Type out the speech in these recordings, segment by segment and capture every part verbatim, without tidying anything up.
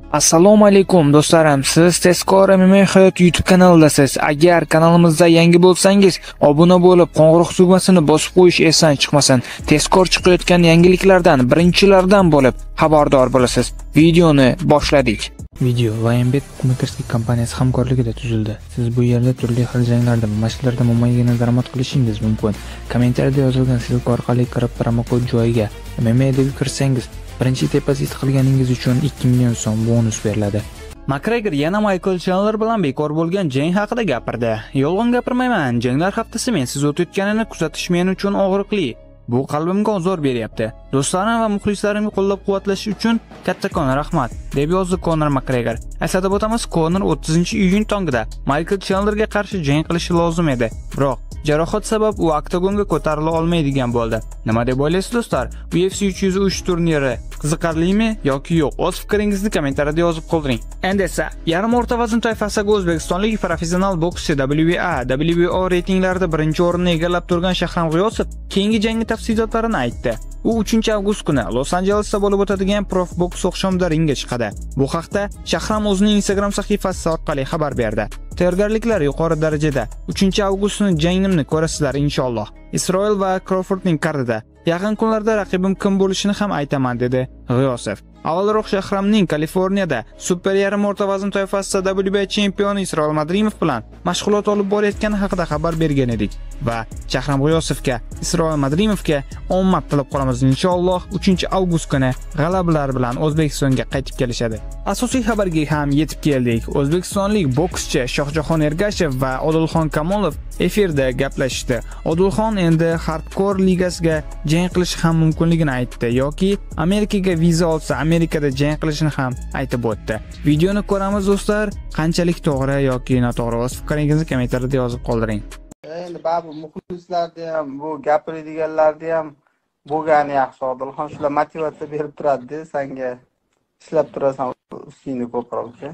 Assalomu alaykum do'stlarim, siz Tezkor M M A Hayot YouTube kanalidasiz. Agar kanalimizda yangi bo'lsangiz, obuna bo'lib, qo'ng'iroq tugmasini bosib qo'yish esdan chiqmasin. Tezkor chiqayotgan yangiliklardan birinchilardan bo'lib xabardor bo'lasiz. Videoni boshladik. Video Lionsgate ko'makerlik kompaniyasi hamkorligida tuzildi. Siz bu yerda turli xil janglarda, mashqlarda mo'maygina daromad qilishingiz mumkin. Kommentariyada yozilgan ссылка orqali kirib promokod joyiga M M A deb kirsangiz, birinchi depozit qilganingiz uchun ikki million so'm bonus beriladi. Makgregor yana Michael Chandler bilan bekor bo'lgan jang haqida gapirdi. Yolg'on gapirmayman, janglar haftasi mensiz o'tayotganini kuzatish men uchun og'riqli. Bu qalbimga ozor beryapti. Do'stlarim va muxlislarimni qo'llab-quvvatlash uchun kattakon rahmat, deb yozdi Conor Makgregor. Eslatib o'tamiz, Conor o'ttizinchi iyun tongida Michael Chandlerga qarshi jang qilishi lozim edi. Biroq jarohat sabab u oktagonga ko'tarila olmaydigan bo'ldi. Nima deb o'ylaysiz do'stlar? U F C uch yuz uch turniri qiziqarlimi yoki yo'q? O'z fikringizni kommentariyada yozib qoldiring. Endi esa yarim o'rta vazn toifasidagi o'zbekistonlik professional bokschi W B A, W B O reytinglarida birinchi o'rinni egallab turgan Shahram G'iyosov keyingi jangi tafsilotlarini aytdi. U uchinchi avgust kuni Los Anjelesda bo'lib o'tadigan Prof Boks oqshomida ringga chiqadi. Bu haqda Shahram o'zining Instagram sahifasi orqali xabar berdi. Tayyorgarliklar yuqori darajada. uchinchi avgust kuni jangimni ko'rasizlar inshaalloh. Isroil va Crawfordning kardida. Yaqin kunlarda raqibim kim bo'lishini ham aytaman, dedi G'iyosov. Avvalroq Shahramning Kaliforniyada super yarim o'rta vazn toifasida W B A chempioni Isroil Madrimov bilan mashg'ulot olib borayotgani haqida xabar bergan edik va Shahram G'iyosovga, Isroil Madrimovga omad tilab qolamiz inshaalloh. uchinchi avgust kuni g'alabalar bilan O'zbekistonga qaytib kelishadi. Asosiy xabarga ham yetib keldik. O'zbekistonlik bokschi Shohjahon Ergashev va Odilxon Kamolov efirda gaplashdi. Odilxon endi Hardcore ligasiga jang qilishi ham mumkinligini aytdi yoki Amerikaga viza olsa Amerikada jang qilishini ham aytib o'tdi. Videoni ko'ramiz do'stlar, qanchalik to'g'ri yoki noto'g'ri o'z fikringizni kommentariyada yozib qoldiring. Endi babu muxlislarda ham, bu gapiradiganlarda ham bo'lgani yaxshi. Odilxon shular motivatsiya berib turadi, senga ishlab turasan, ustingni ko'proqcha.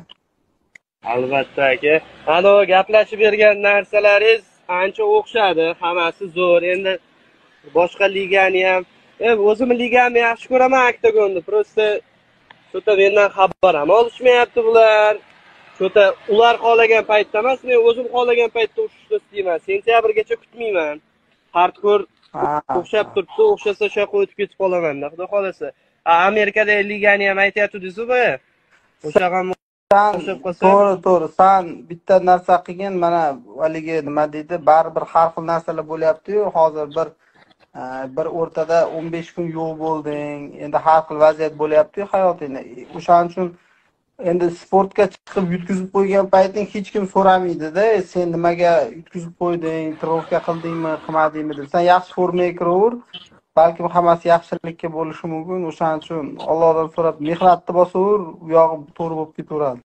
Albatta aka. Ano gaplashib bergan narsalaringiz ancha o'xshadi, hammasi zo'r. Endi boshqa ligani ham, o'zimni ligamni yaxshi ko'raman oktagonni. Prosta shota mendan xabar ham olishmayapti bular. Shota ular xohlagan paytda emas, men o'zim xohlagan paytda ushishni istayman. Sentyabrgacha kutmayman. Hardcore o'xshab turibdi, o'xshasa o'sha yoqqa o'tib ketib qolaman, xudo xolasa. Amerikada ligani ham aytayapti-ku. O'sha ham to'g'ri to'g'ri san bitta narsa qilgin, mana haligi nima deydi, baribir har xil narsalar bo'lyapti-yu. Hozir bir bir o'rtada o'n besh kun yo'q bo'lding, endi har xil vaziyat bo'lyapti-yu hayotingda. O'shaning uchun endi sportga chiqib yutkizib qo'ygan payting hech kim so'ramaydi-da, sen nimaga yutkizib qo'yding, trofka qildingmi, qilmadingmi deb. Sen yaxshi formaga kiraver, balkim hammasi yaxshilikka bo'lishi mumkin. O'shaning uchun Allohdan so'rab mehnatni bosaver, u yog'i to'g'ri bo'lib ketaveradi.